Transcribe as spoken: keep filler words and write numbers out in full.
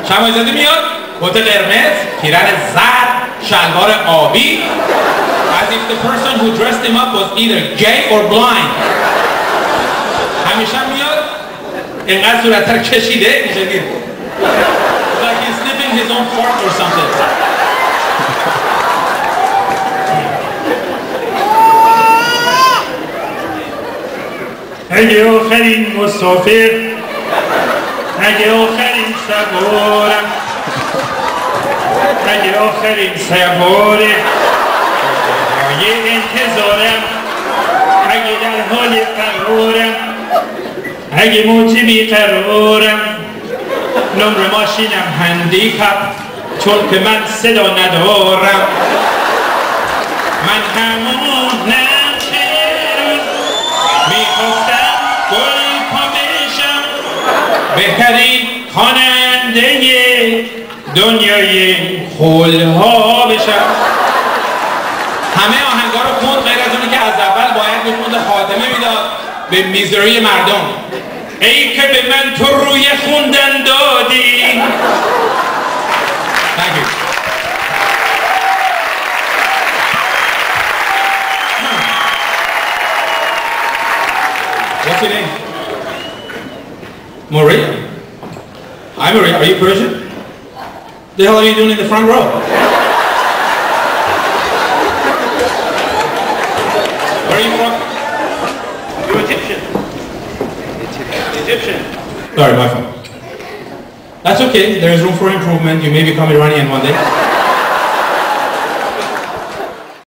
شمایزاده میاد کت قرمز، پیرن زرد، شلوار آبی as if the person who dressed him up was either gay or blind. همیشه میاد اینقدر صورت رو کشیده میشه دید like he's sniffing his own fart or something. اگه آخرین مسافر اگه آخرین سوارم اگه آخرین سواره یه انتظارم اگه در حال قرارم اگه موجی بیقرارم نمر ماشینم هندیکپ چون که من صدا ندارم من همونم که روز میخواستم گل پا بشم بهترین خواننده دنیای خلها بشم. همه آهنگا رو خوند غیر از اونی که از اول باید میخوند خاتمه میداد به میزری مردم. ای که به من تو روی خوندن دادی. Thank you. What's your name? Maria. Hi Maria, are you Persian? The hell are you doing in the front row? Where are you from? You're Egyptian. Egyptian. Sorry, my fault. That's okay. There is room for improvement. You may become Iranian one day.